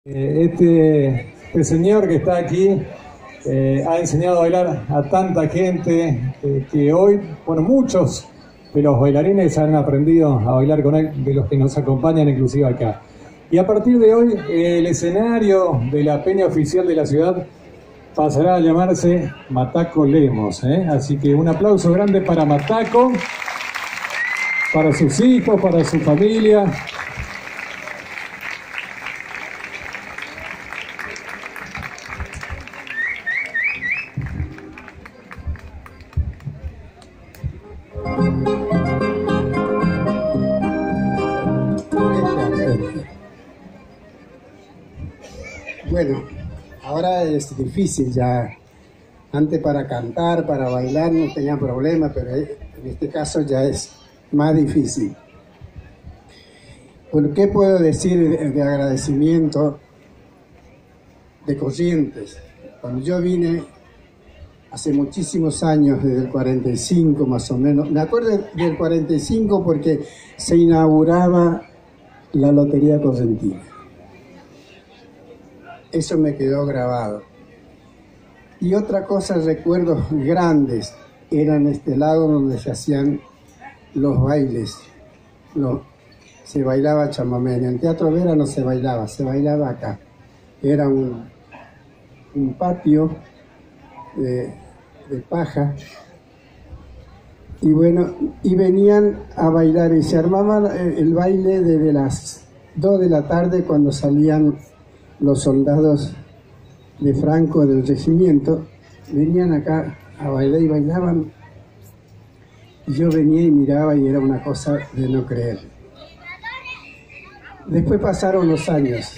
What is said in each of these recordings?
Este señor que está aquí ha enseñado a bailar a tanta gente que hoy, bueno, muchos de los bailarines han aprendido a bailar con él, de los que nos acompañan inclusive acá. Y a partir de hoy, el escenario de la peña oficial de la ciudad pasará a llamarse Mataco Lemos, ¿eh? Así que un aplauso grande para Mataco, para sus hijos, para su familia. Bueno, ahora es difícil ya. Antes para cantar, para bailar no tenía problema, pero en este caso ya es más difícil. Bueno, ¿qué puedo decir de agradecimiento de Corrientes? Cuando yo vine hace muchísimos años, desde el 45 más o menos, me acuerdo del 45 porque se inauguraba la Lotería Correntina. Eso me quedó grabado. Y otra cosa, recuerdos grandes, eran este lado donde se hacían los bailes. Se bailaba chamamé. En el Teatro Vera no se bailaba acá. Era un patio de paja. Y bueno, y venían a bailar y se armaba el baile desde las 2 de la tarde cuando salían los soldados de Franco del regimiento. Venían acá a bailar y bailaban. Y yo venía y miraba y era una cosa de no creer. Después pasaron los años.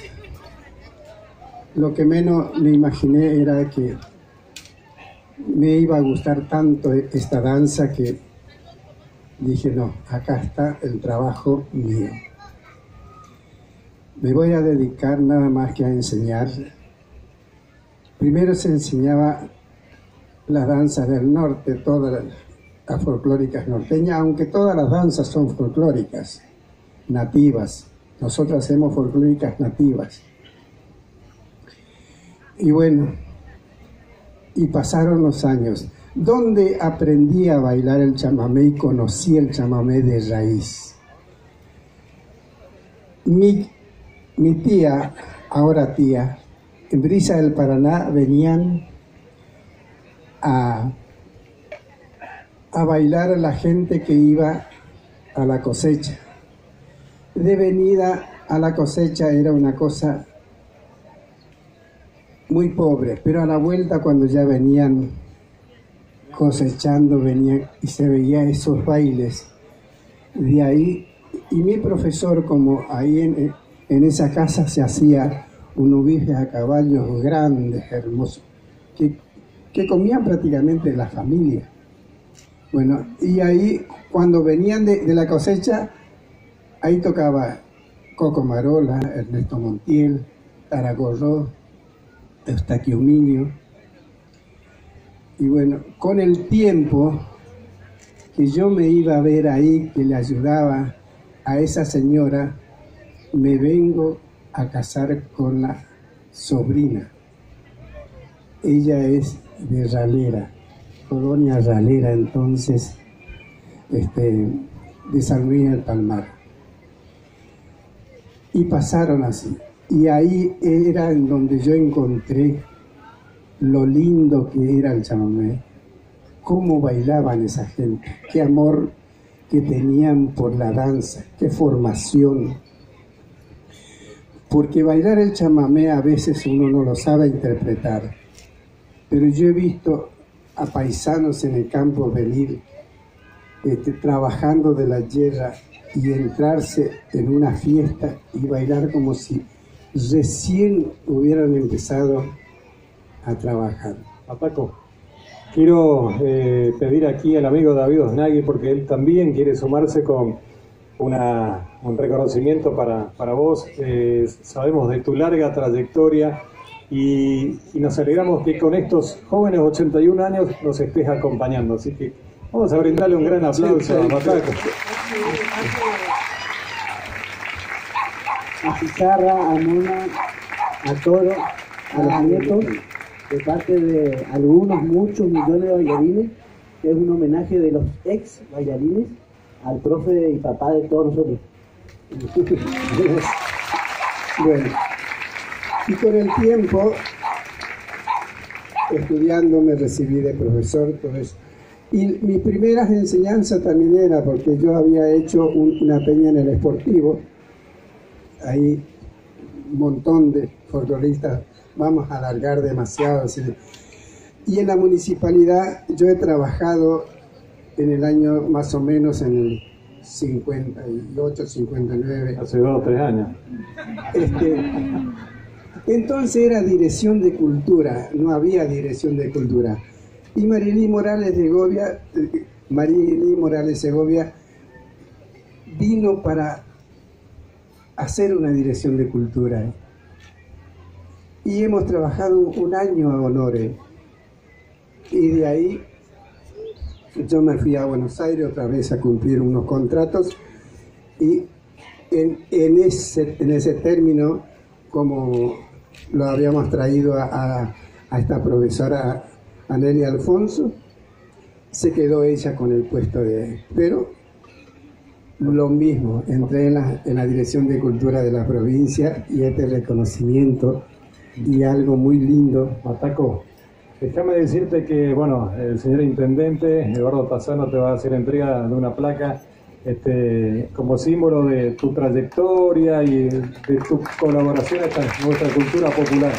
Lo que menos me imaginé era que me iba a gustar tanto esta danza que dije, no, acá está el trabajo mío. Me voy a dedicar nada más que a enseñar. Primero se enseñaba las danzas del norte, todas las folclóricas norteñas, aunque todas las danzas son folclóricas, nativas. Nosotros hacemos folclóricas nativas. Y bueno, y pasaron los años, donde aprendí a bailar el chamamé y conocí el chamamé de raíz. Mi tía, ahora tía, en Brisa del Paraná venían a bailar a la gente que iba a la cosecha. De venida a la cosecha era una cosa muy pobre, pero a la vuelta cuando ya venían cosechando, venían y se veían esos bailes. De ahí, y mi profesor, como ahí en esa casa se hacía unos bifes a caballos grandes, hermosos, que comían prácticamente la familia. Bueno, y ahí cuando venían de la cosecha, ahí tocaba Coco Marola, Ernesto Montiel, Taragorró, Eustaquio Miño. Y bueno, con el tiempo que yo me iba a ver ahí, que le ayudaba a esa señora, me vengo a casar con la sobrina. Ella es de Ralera, Colonia Ralera, entonces, de San Luis del Palmar. Y pasaron así. Y ahí era en donde yo encontré lo lindo que era el chamamé, cómo bailaban esa gente, qué amor que tenían por la danza, qué formación. Porque bailar el chamamé a veces uno no lo sabe interpretar, pero yo he visto a paisanos en el campo venir trabajando de la tierra y entrarse en una fiesta y bailar como si recién hubieran empezado a trabajar. Mataco, quiero pedir aquí al amigo David Osnagui, porque él también quiere sumarse con un reconocimiento para vos. Sabemos de tu larga trayectoria y nos alegramos que con estos jóvenes 81 años nos estés acompañando. Así que vamos a brindarle un gran aplauso a Mataco. A Pizarra, a Mona, a todos, a los nietos, de parte de algunos, muchos millones de bailarines, que es un homenaje de los ex bailarines al profe y papá de todos nosotros. Bueno, y con el tiempo, estudiando, me recibí de profesor, todo eso. Y mis primeras enseñanzas también era porque yo había hecho una peña en el Esportivo, ahí un montón de folcloristas, vamos a alargar demasiado. Así. Y en la municipalidad yo he trabajado en el año más o menos en el 58, 59. Hace 2 o 3 años. Entonces era dirección de cultura, no había dirección de cultura. Y Marilí Morales Segovia vino para hacer una dirección de cultura. Y hemos trabajado un año a Honores. Y de ahí yo me fui a Buenos Aires otra vez a cumplir unos contratos. Y en ese término, como lo habíamos traído a esta profesora Anelia Alfonso, se quedó ella con el puesto de... Pero lo mismo, entré en la Dirección de Cultura de la provincia y este reconocimiento y algo muy lindo. Mataco, déjame decirte que, bueno, el señor Intendente, Eduardo Tassano, te va a hacer entrega de una placa como símbolo de tu trayectoria y de tu colaboración en nuestra cultura popular.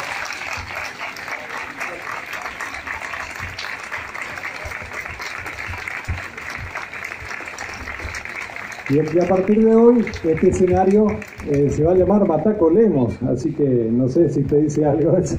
Y a partir de hoy, este escenario se va a llamar Mataco Lemos, así que no sé si te dice algo eso.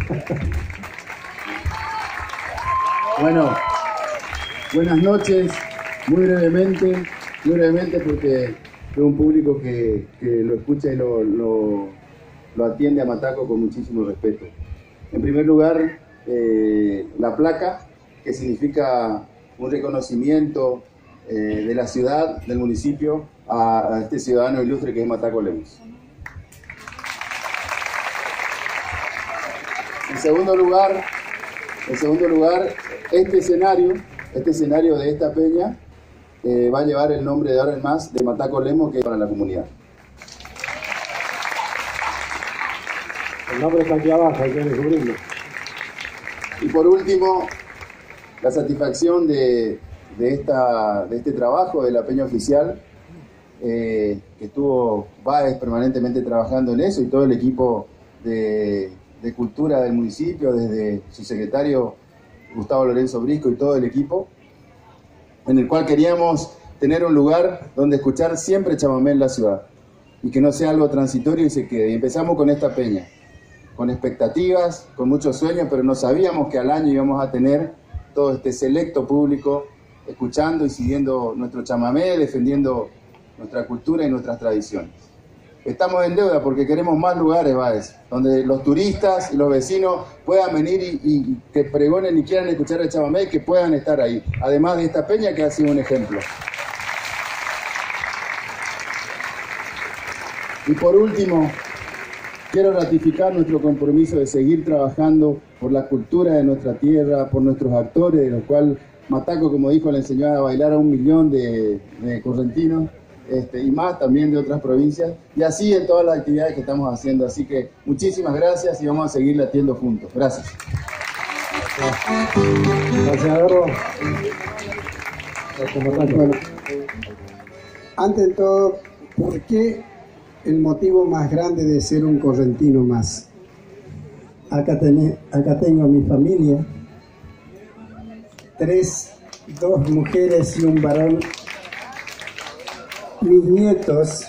Bueno, buenas noches, muy brevemente porque es un público que lo escucha y lo atiende a Mataco con muchísimo respeto. En primer lugar, la placa, que significa un reconocimiento de la ciudad, del municipio, a este ciudadano ilustre que es Mataco Lemos. En segundo lugar, este escenario de esta peña va a llevar el nombre de ahora en más de Mataco Lemos, que es para la comunidad. El nombre está aquí abajo, hay que descubrirlo. Y por último, la satisfacción de este trabajo de la peña oficial, que estuvo Báez permanentemente trabajando en eso, y todo el equipo de cultura del municipio, desde su secretario Gustavo Lorenzo Brisco y todo el equipo, en el cual queríamos tener un lugar donde escuchar siempre chamamé en la ciudad y que no sea algo transitorio y se quede. Y empezamos con esta peña, con expectativas, con muchos sueños, pero no sabíamos que al año íbamos a tener todo este selecto público escuchando y siguiendo nuestro chamamé, defendiendo nuestra cultura y nuestras tradiciones. Estamos en deuda porque queremos más lugares, Báez, donde los turistas y los vecinos puedan venir y que pregonen y quieran escuchar el chamamé y que puedan estar ahí. Además de esta peña que ha sido un ejemplo. Y por último, quiero ratificar nuestro compromiso de seguir trabajando por la cultura de nuestra tierra, por nuestros actores, de los cuales Mataco, como dijo, le enseñó a bailar a 1 millón de correntinos. Y más también de otras provincias, y así en todas las actividades que estamos haciendo. Así que muchísimas gracias y vamos a seguir latiendo juntos. Gracias. Gracias, Eduardo. Bueno, antes de todo, ¿por qué el motivo más grande de ser un correntino más? Acá tengo a mi familia, 2 mujeres y un varón. Mis nietos,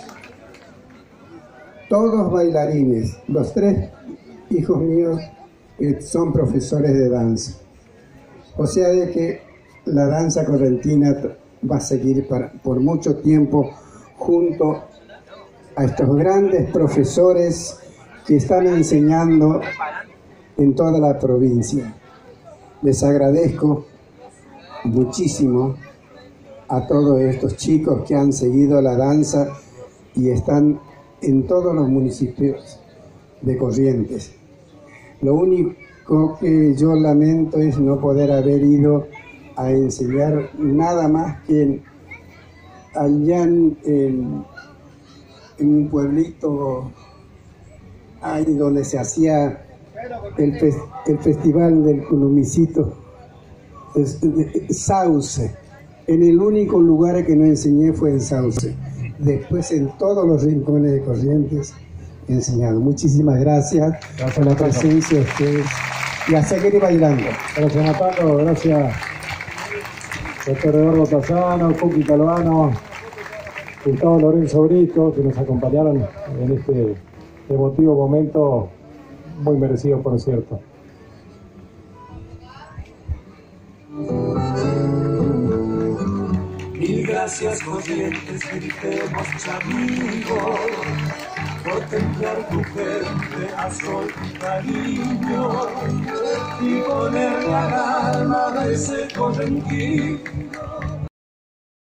todos bailarines, los 3 hijos míos son profesores de danza. O sea de que la danza correntina va a seguir por mucho tiempo junto a estos grandes profesores que están enseñando en toda la provincia. Les agradezco muchísimo a todos estos chicos que han seguido la danza y están en todos los municipios de Corrientes. Lo único que yo lamento es no poder haber ido a enseñar nada más que allá en un pueblito ahí donde se hacía el festival del Culumicito, Sauce. En el único lugar que no enseñé fue en Sauce. Después en todos los rincones de Corrientes he enseñado. Muchísimas gracias por la presencia de ustedes y a seguir bailando. Gracias, Natano, gracias, doctor Eduardo Tazano, Cuqui Calvano, Gustavo Lorenzo Brito, que nos acompañaron en este emotivo momento, muy merecido, por cierto. Mil gracias, Corrientes, gritemos amigo, por templar tu gente a sol y cariño, y poner la alma de ese correntino